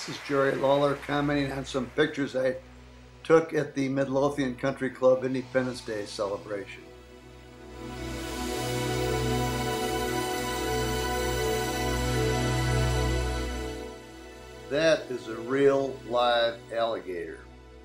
This is Jerry Lawler commenting on some pictures I took at the Midlothian Country Club Independence Day celebration. That is a real live alligator.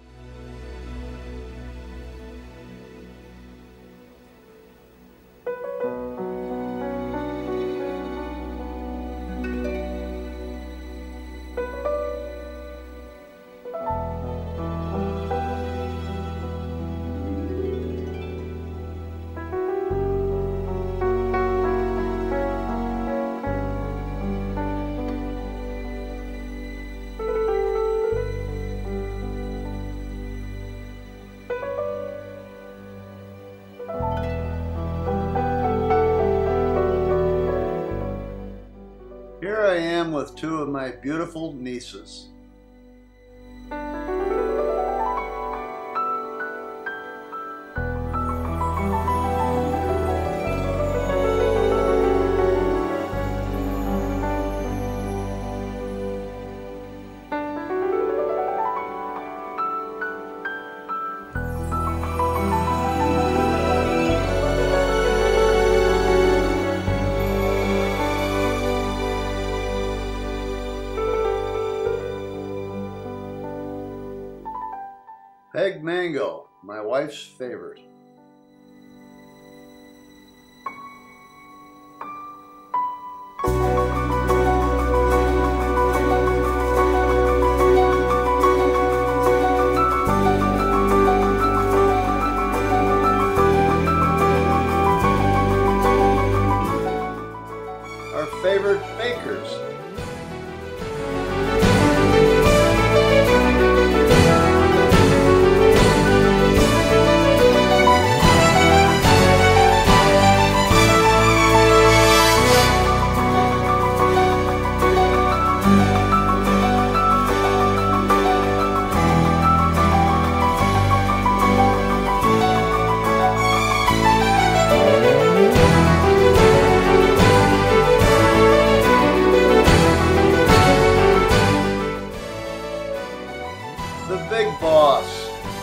Here I am with two of my beautiful nieces. Peg Mango, my wife's favorite. Our favorite bakers. The Big Boss.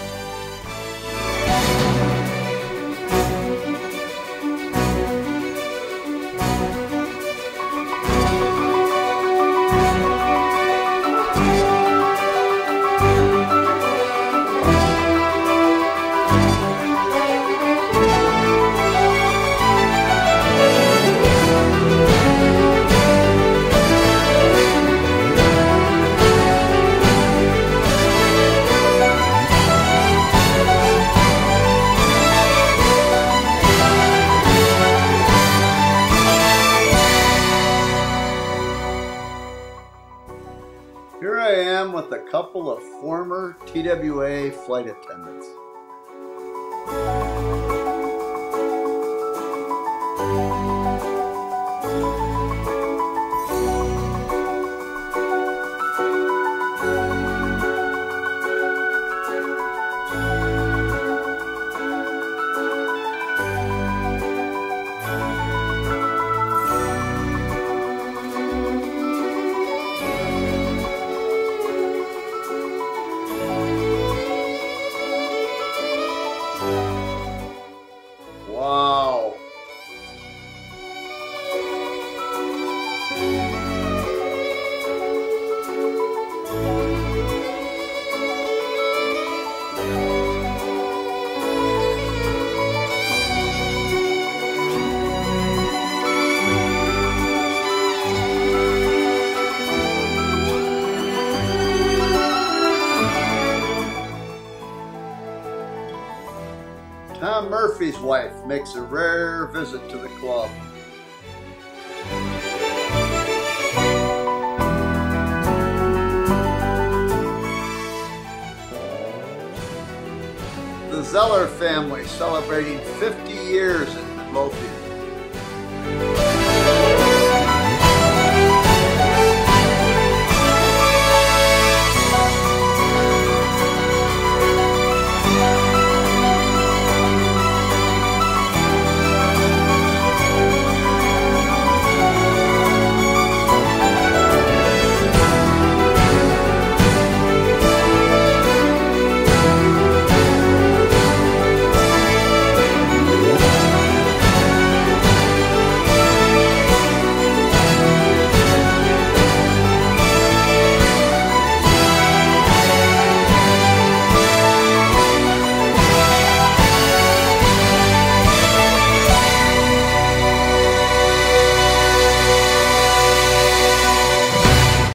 Here I am with a couple of former TWA flight attendants. Wow. Tom Murphy's wife makes a rare visit to the club. The Zeller family celebrating 50 years in Midlothian.